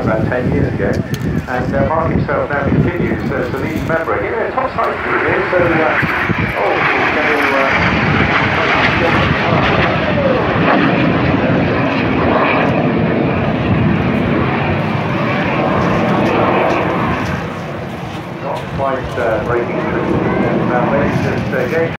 about 10 years ago, and Mark himself now continues as the lead member. Again, a top side here, so not quite breaking through. Now, maybe just